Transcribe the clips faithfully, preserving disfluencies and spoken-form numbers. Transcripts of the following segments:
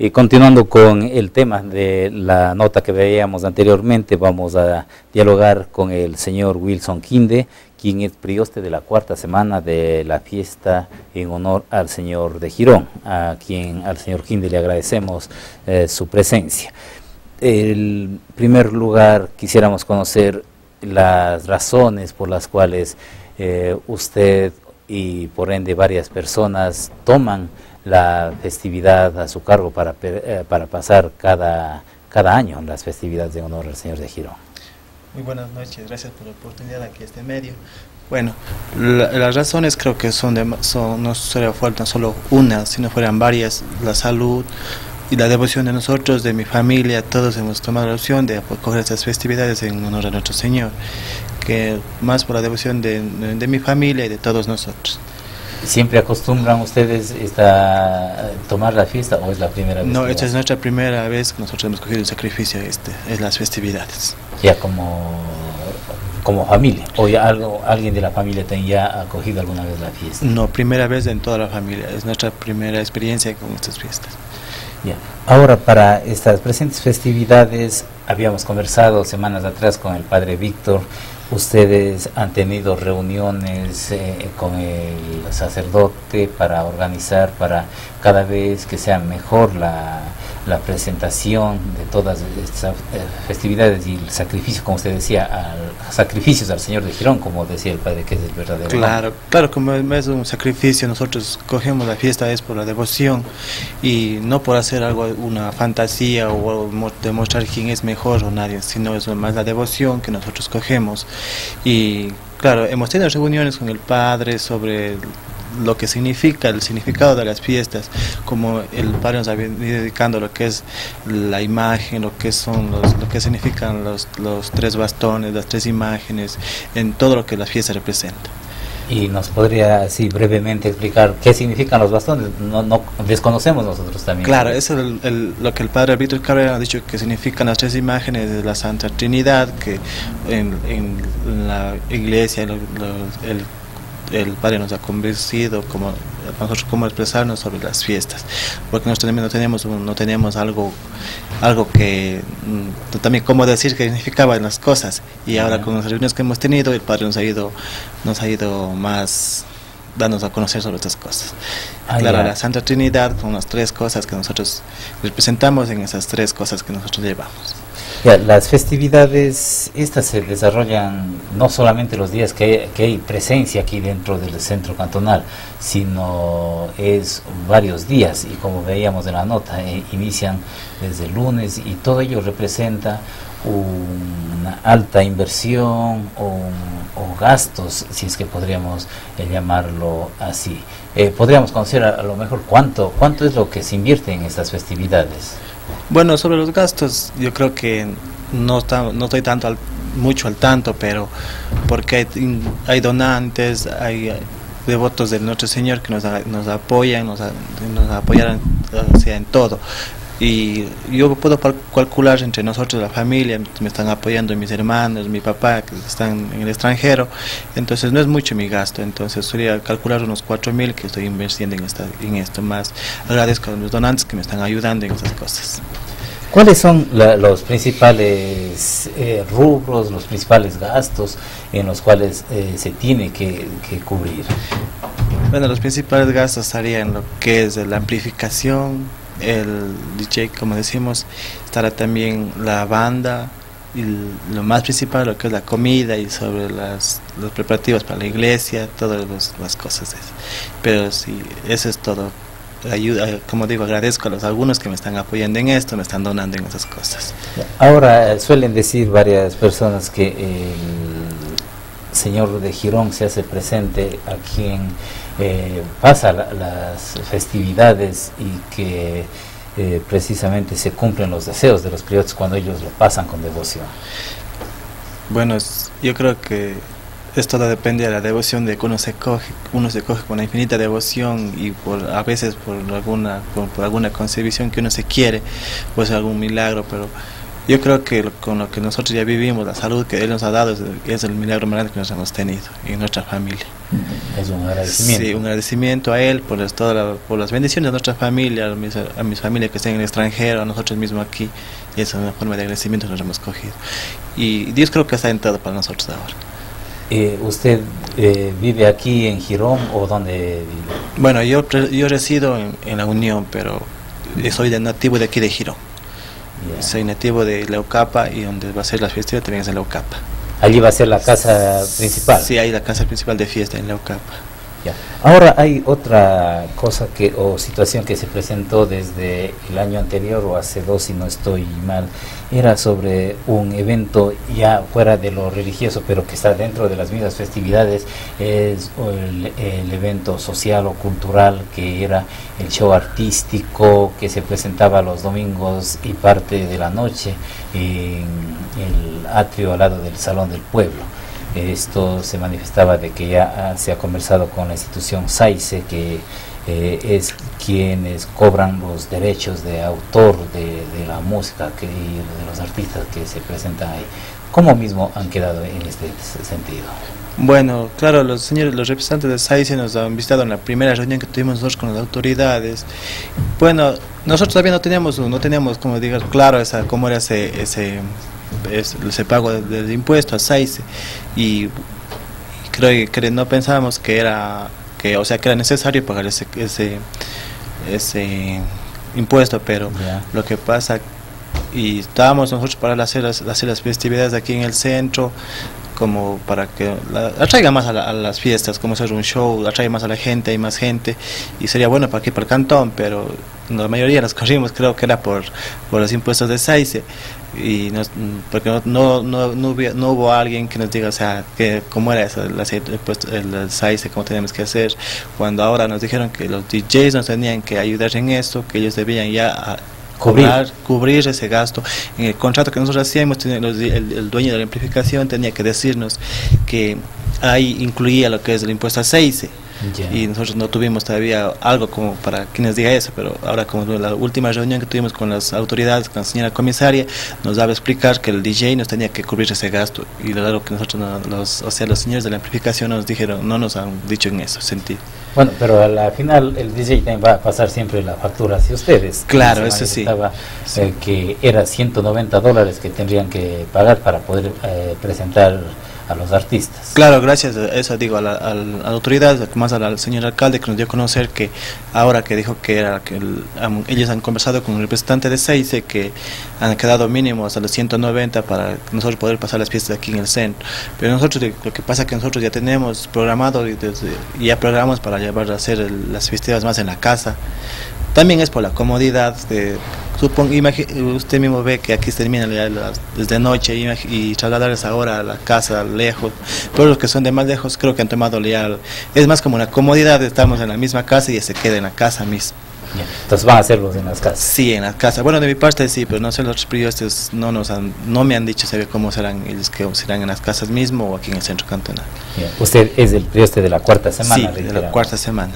Y continuando con el tema de la nota que veíamos anteriormente, vamos a dialogar con el señor Wilson Quinde, quien es prioste de la cuarta semana de la fiesta en honor al Señor de Girón, a quien al señor Quinde le agradecemos eh, su presencia. En primer lugar, quisiéramos conocer las razones por las cuales eh, usted y por ende varias personas toman la festividad a su cargo para, eh, para pasar cada, cada año las festividades de honor al Señor de Girón. Muy buenas noches, gracias por la oportunidad aquí a este medio. Bueno, la, las razones creo que son, de, son no solo faltan solo una, sino fueran varias: la salud y la devoción de nosotros, de mi familia. Todos hemos tomado la opción de acoger estas festividades en honor a nuestro Señor, que más por la devoción de, de, de mi familia y de todos nosotros. ¿Siempre acostumbran ustedes esta, tomar la fiesta o es la primera vez? No, esta es nuestra primera vez que nosotros hemos cogido el sacrificio, este, es las festividades. Ya como, como familia, o ya algo, alguien de la familia ya ha acogido alguna vez la fiesta. No, primera vez en toda la familia, es nuestra primera experiencia con estas fiestas. Ya. Ahora, para estas presentes festividades, habíamos conversado semanas atrás con el padre Víctor. Ustedes han tenido reuniones eh, con el sacerdote para organizar, para cada vez que sea mejor la, la presentación de todas estas eh, festividades y el sacrificio, como usted decía, al, sacrificios al Señor de Girón, como decía el padre, que es el verdadero. Claro, nombre. Claro, como es un sacrificio, nosotros cogemos la fiesta es por la devoción y no por hacer algo, una fantasía o demostrar quién es mejor o nadie, sino es más la devoción que nosotros cogemos. Y claro, hemos tenido reuniones con el padre sobre lo que significa, el significado de las fiestas, como el padre nos ha venido dedicando lo que es la imagen, lo que son los, lo que significan los, los tres bastones, las tres imágenes, en todo lo que la fiesta representa. ¿Y nos podría así brevemente explicar qué significan los bastones? No, no desconocemos nosotros también. Claro, eso es el, el, lo que el padre Víctor Cabrera ha dicho, que significan las tres imágenes de la Santa Trinidad, que en, en la iglesia lo, lo, el el Padre nos ha convencido como nosotros cómo expresarnos sobre las fiestas, porque nosotros no teníamos no teníamos algo algo que mm, también cómo decir qué significaban las cosas, y ahora con las reuniones que hemos tenido el Padre nos ha ido nos ha ido más dándonos a conocer sobre estas cosas. Ah, claro, ya. La Santa Trinidad son las tres cosas que nosotros representamos en esas tres cosas que nosotros llevamos. Ya, las festividades estas se desarrollan no solamente los días que hay, que hay presencia aquí dentro del centro cantonal, sino es varios días, y como veíamos en la nota, eh, inician desde el lunes y todo ello representa una alta inversión o, o gastos, si es que podríamos eh, llamarlo así. Eh, podríamos conocer a, a lo mejor cuánto, cuánto es lo que se invierte en estas festividades. Bueno, sobre los gastos yo creo que no, está, no estoy tanto al, mucho al tanto, pero porque hay, hay donantes, hay devotos de nuestro Señor que nos, nos apoyan, nos, nos apoyan, o sea, en todo. Y yo puedo calcular entre nosotros, la familia, me están apoyando mis hermanos, mi papá, que están en el extranjero, entonces no es mucho mi gasto, entonces sería calcular unos cuatro mil que estoy invirtiendo en, esta, en esto. Más agradezco a los donantes que me están ayudando en esas cosas. ¿Cuáles son la, los principales eh, rubros, los principales gastos en los cuales eh, se tiene que, que cubrir? Bueno, los principales gastos estarían lo que es la amplificación, el D J, como decimos, estará también la banda, y lo más principal lo que es la comida y sobre las, los preparativos para la iglesia, todas los, las cosas. Pero sí, eso es todo. Ayuda, como digo, agradezco a los algunos que me están apoyando en esto, me están donando en esas cosas. Ahora, suelen decir varias personas que el Señor de Girón se hace presente a quien eh, pasa la, las festividades, y que eh, precisamente se cumplen los deseos de los priotes cuando ellos lo pasan con devoción. Bueno, yo creo que esto depende de la devoción de que uno se coge, uno se coge con una infinita devoción, y por a veces por alguna por, por alguna concebición que uno se quiere, pues algún milagro, pero Yo creo que lo, con lo que nosotros ya vivimos, la salud que Él nos ha dado, es, es el milagro más grande que nos hemos tenido y nuestra familia. Es un agradecimiento. Sí, un agradecimiento a Él por, las, toda la, por las bendiciones de nuestra familia, a mis, a mis familias que están en el extranjero, a nosotros mismos aquí. Y esa es una forma de agradecimiento que nos hemos cogido. Y Dios creo que está en todo para nosotros ahora. Eh, ¿Usted eh, vive aquí en Girón o dónde vive? Bueno, yo, yo resido en, en La Unión, pero soy de nativo de aquí de Girón. Yeah. Soy nativo de Leucapa y donde va a ser la fiesta también es en Leucapa. ¿Allí va a ser la casa principal? Sí, ahí la casa principal de fiesta en Leucapa. Ya. Ahora hay otra cosa que o situación que se presentó desde el año anterior o hace dos, si no estoy mal, era sobre un evento ya fuera de lo religioso, pero que está dentro de las mismas festividades, es el, el evento social o cultural que era el show artístico que se presentaba los domingos y parte de la noche en el atrio al lado del Salón del Pueblo. Esto se manifestaba de que ya se ha conversado con la institución SAICE, que eh, es quienes cobran los derechos de autor de, de la música que, y de los artistas que se presentan ahí. ¿Cómo mismo han quedado en este sentido? Bueno, claro, los señores, los representantes de SAICE nos han visitado en la primera reunión que tuvimos nosotros con las autoridades. Bueno, nosotros todavía no teníamos, no teníamos como digas, claro esa, cómo era ese... ese Es, ese pago del de impuesto a SAICE y, y creo que no pensábamos que era que o sea que era necesario pagar ese ese ese impuesto, pero yeah. Lo que pasa y estábamos nosotros para hacer las, hacer las festividades aquí en el centro como para que la, atraiga más a, la, a las fiestas, como hacer un show, atrae más a la gente, hay más gente y sería bueno para aquí para el cantón, pero la mayoría nos corrimos, creo que era por, por los impuestos de SAICE y nos, porque no no no no hubo, no hubo alguien que nos diga, o sea, que cómo era eso, el, el, el SAICE, cómo teníamos que hacer, cuando ahora nos dijeron que los D Js nos tenían que ayudar en esto, que ellos debían ya a, Cobrar, cubrir ese gasto. En el contrato que nosotros hacíamos, el, el dueño de la amplificación tenía que decirnos que ahí incluía lo que es el impuesto a SAICE. Yeah. Y nosotros no tuvimos todavía algo como para que nos diga eso, pero ahora como la última reunión que tuvimos con las autoridades, con la señora comisaria, nos daba a explicar que el D J nos tenía que cubrir ese gasto y lo que nosotros, no, los, o sea, los señores de la amplificación nos dijeron, no nos han dicho en eso sentido. Bueno, pero al final el D J va a pasar siempre la factura hacia ustedes. Claro, eso sí. sí. Eh, que era ciento noventa dólares que tendrían que pagar para poder eh, presentar a los artistas. Claro, gracias a eso digo a la, a la autoridad, más al señor alcalde que nos dio a conocer que ahora que dijo que era que el, um, ellos han conversado con el representante de SAICE que han quedado mínimos a los ciento noventa para nosotros poder pasar las fiestas aquí en el centro. Pero nosotros lo que pasa es que nosotros ya tenemos programado y desde, ya programamos para llevar a hacer el, las fiestas más en la casa. También es por la comodidad de Supongo, usted mismo ve que aquí se termina desde noche y, y trasladarles ahora a la casa lejos, pero los que son de más lejos creo que han tomado ya, es más como una comodidad, estamos en la misma casa y se queda en la casa misma. Entonces van a hacerlos en las casas. Sí, en las casas. Bueno, de mi parte sí, pero no sé, los otros periodistas no nos han, no me han dicho sabe cómo serán ellos, que serán en las casas mismo o aquí en el centro cantonal. Bien. Usted es el periodista de la cuarta semana. Sí, de la cuarta semana.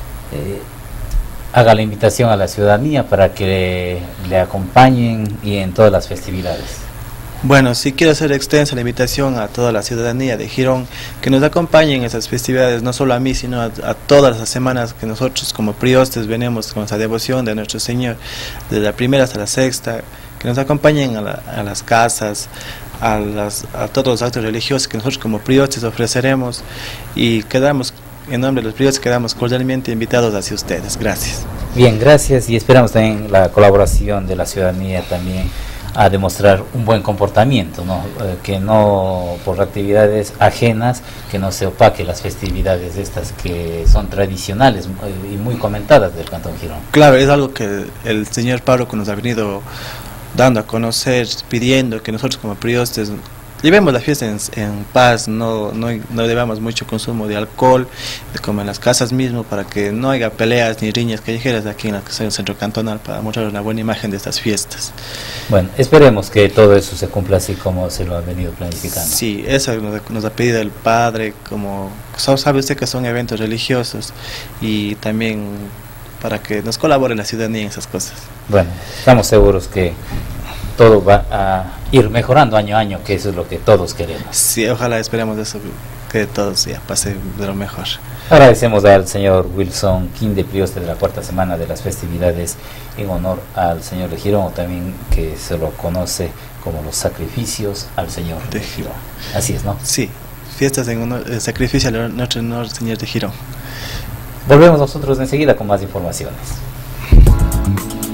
Eh, haga la invitación a la ciudadanía para que le, le acompañen y en todas las festividades. Bueno, sí quiero hacer extensa la invitación a toda la ciudadanía de Girón que nos acompañen en esas festividades, no solo a mí, sino a, a todas las semanas que nosotros como priostes venimos con esa devoción de nuestro Señor, desde la primera hasta la sexta, que nos acompañen a, la, a las casas, a, las, a todos los actos religiosos que nosotros como priostes ofreceremos, y quedamos, en nombre de los priostes, quedamos cordialmente invitados hacia ustedes. Gracias. Bien, gracias, y esperamos también la colaboración de la ciudadanía también a demostrar un buen comportamiento, ¿no? Eh, que no por actividades ajenas, que no se opaque las festividades estas que son tradicionales eh, y muy comentadas del Cantón Girón. Claro, es algo que el señor párroco nos ha venido dando a conocer, pidiendo que nosotros como priostes llevemos la fiesta en, en paz, no, no, no debamos mucho consumo de alcohol, como en las casas mismo, para que no haya peleas ni riñas callejeras aquí en el centro cantonal, para mostrar una buena imagen de estas fiestas. Bueno, esperemos que todo eso se cumpla así como se lo ha venido planificando. Sí, eso nos, nos ha pedido el padre, como sabe usted que son eventos religiosos, y también para que nos colabore la ciudadanía en esas cosas. Bueno, estamos seguros que todo va a ir mejorando año a año, que eso es lo que todos queremos. Sí, ojalá esperemos eso, que todos ya pase de lo mejor. Agradecemos al señor Wilson Quinde, prioste de la cuarta semana de las festividades, en honor al señor de Girón, o también que se lo conoce como los sacrificios al señor de Girón. Así es, ¿no? Sí, fiestas en honor, eh, sacrificio al nuestro honor, señor de Girón. Volvemos nosotros enseguida con más informaciones.